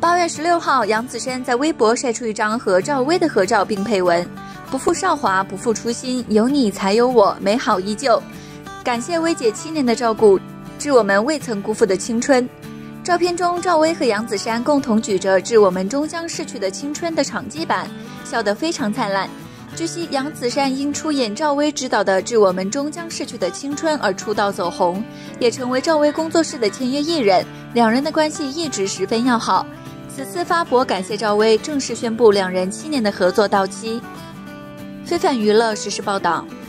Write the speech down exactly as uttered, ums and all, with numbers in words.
八月十六号，杨子姗在微博晒出一张和赵薇的合照，并配文：“不负韶华，不负初心，有你才有我，美好依旧。感谢薇姐七年的照顾，致我们未曾辜负的青春。”照片中，赵薇和杨子姗共同举着《致我们终将逝去的青春》的场记版，笑得非常灿烂。据悉，杨子姗因出演赵薇执导的《致我们终将逝去的青春》而出道走红，也成为赵薇工作室的签约艺人，两人的关系一直十分要好。此次发博感谢赵薇，正式宣布两人七年的合作到期。非凡娱乐实时报道。